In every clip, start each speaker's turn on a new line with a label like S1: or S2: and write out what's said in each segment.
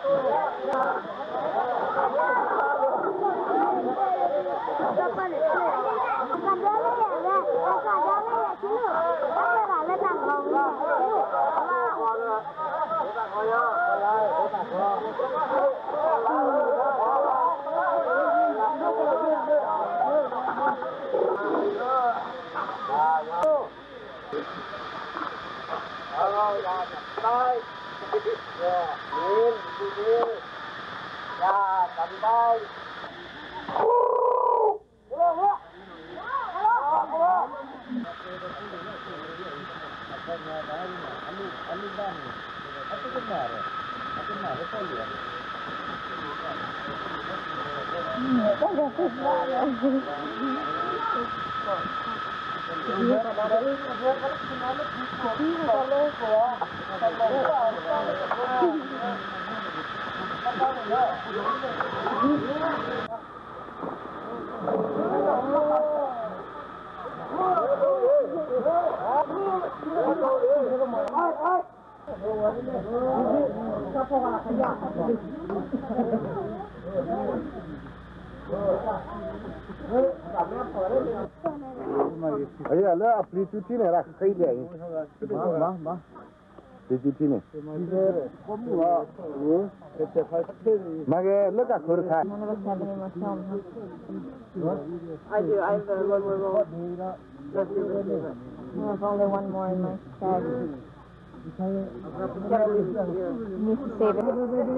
S1: Aia, lă, aplicitine, era căile aici. Ma. Aplicitine. Mage, lă, ca curca.
S2: I do. I have one more. I have only one more in my bag. Need to save it.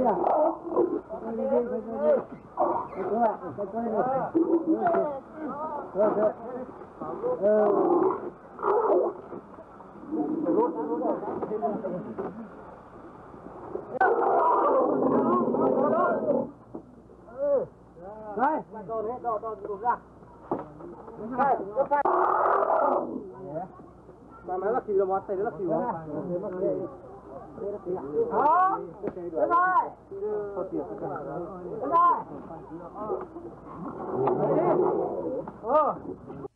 S3: Mà nó kì là món này nó kì món.
S4: Đó. Được rồi.